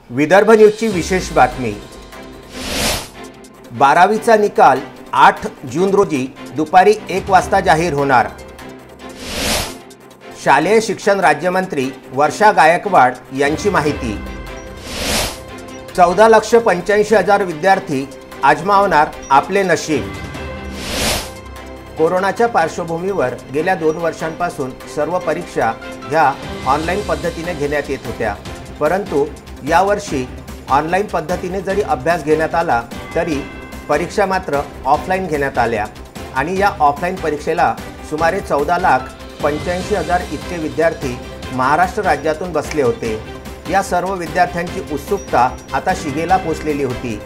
विदर्भ न्यूजची विशेष बातमी। 12वीचा निकाल 8 जून रोजी दुपारी 1 वाजता जाहीर होणार। शालेय शिक्षण राज्यमंत्री वर्षा गायकवाड यांची माहिती। 14,85,000 विद्यार्थी आजमावणार आपले नशीब। कोरोनाच्या पार्श्वभूमीवर गेल्या 2 वर्षांपासून सर्व परीक्षा ह्या ऑनलाईन पद्धतीने घेण्यात येत होत्या, परंतु यावर्षी ऑनलाईन पद्धतीने जरी अभ्यास घेण्यात आला तरी परीक्षा मात्र ऑफलाईन घेण्यात आल्या आणि या ऑफलाईन परीक्षेला सुमारे 14,85,000 इतके विद्यार्थी महाराष्ट्र राज्यातून बसले होते। या सर्व विद्यार्थ्यांची उत्सुकता आता शिगेला पोचलेली होती।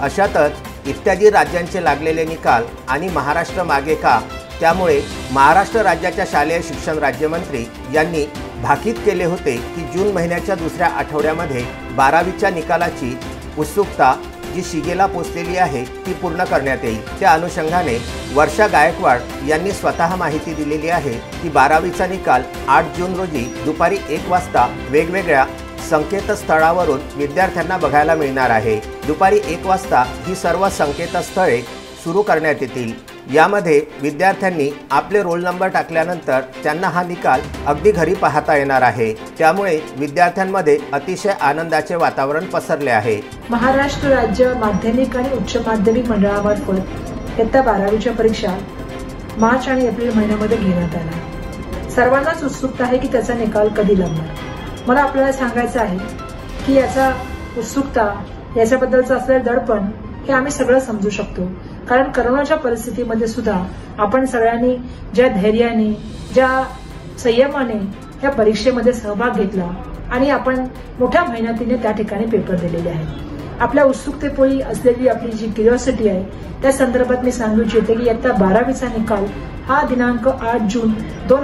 अशातच इत्यादी राज्यांचे लागलेले निकाल आणि महाराष्ट्र मागे का, त्यामुळे महाराष्ट्र राज्याच्या शालेय शिक्षण राज्यमंत्री यांनी भाकीत केले होते की जून महिन्याच्या दुसऱ्या आठवड्यामध्ये 12वीच्या निकालाची उत्सुकता जी शिगेला पोचलेली आहे ती पूर्ण करण्यात येईल। त्या अनुषंगाने वर्षा गायकवाड यांनी स्वतः माहिती दिलेली आहे की 12वीचा निकाल 8 जून रोजी दुपारी 1 वाजता वेगवेगळ्या संकेतस्थळावरून विद्यार्थ्यांना बघायला मिळणार आहे। दुपारी 1 वाजता ही सर्व संकेतस्थळे सुरू करण्यात येतील। यामध्ये विद्यार्थ्यांनी आपले रोल नंबर टाकल्यानंतर त्यांना हा निकाल अगदी घरी पाहता येणार आहे। त्यामुळे विद्यार्थ्यांमध्ये अतिशय आनंदाचे वातावरण पसरले आहे। महाराष्ट्र राज्य माध्यमिक आणि उच्च माध्यमिक मंडळामार्फत इयत्ता 12वीच्या परीक्षा मार्च आणि एप्रिल महिन्यामध्ये घेण्यात आल्या। सर्वांनाच उत्सुकता आहे की त्याचा निकाल कधी लागणार। मला आपल्याला सांगायचं आहे की याचा उत्सुकता, याच्याबद्दलचं असलेलं दडपण हे आम्ही सगळं समजू शकतो, कारण करोनाच्या परिस्थितीमध्ये सुद्धा आपण सगळ्यांनी ज्या धैर्याने, ज्या संयमाने या परीक्षेमध्ये सहभाग घेतला आणि आपण मोठ्या मेहनतीने त्या ठिकाणी पेपर दिलेले आहेत। आपल्या उत्सुकतेपोळी असलेली आपली जी क्युरिओसिटी आहे त्या संदर्भात मी सांगू इच्छिते की इयत्ता 12वीचा निकाल हा दिनांक 8 जून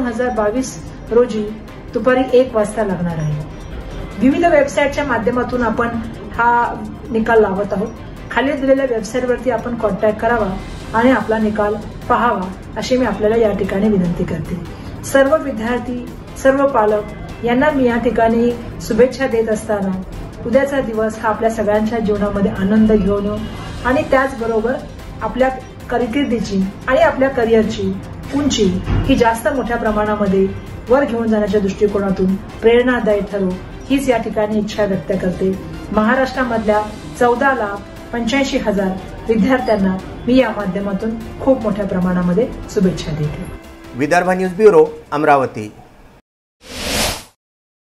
2022 रोजी दुपारी 1 वाजता लागणार आहे। विविध वेबसाईटच्या माध्यमातून आपण हा निकाल लावत आहोत। खाली दिलेल्या वेबसाईटवरती आपण कॉन्टॅक्ट करावा आणि आपला निकाल पाहावा अशी मी आपल्याला या ठिकाणी विनंती करते। सर्व विद्यार्थी, सर्व पालक यांना मी या ठिकाणी शुभेच्छा देत असताना उद्याचा दिवस हा आपल्या सगळ्यांच्या जीवनामध्ये आनंद घेऊन येऊ आणि त्याचबरोबर आपल्या कारकिर्दीची आणि आपल्या करिअरची उंची ही जास्त मोठ्या प्रमाणामध्ये वर घेऊन जाण्याच्या दृष्टिकोनातून प्रेरणादायी ठरो हीच या ठिकाणी इच्छा व्यक्त करते। महाराष्ट्रामधल्या 14,85,000 विद्यार्थ्यांना मी या माध्यमातून खूप मोठ्या प्रमाणामध्ये शुभेच्छा देते। Vidarbha news bureau, Amravati.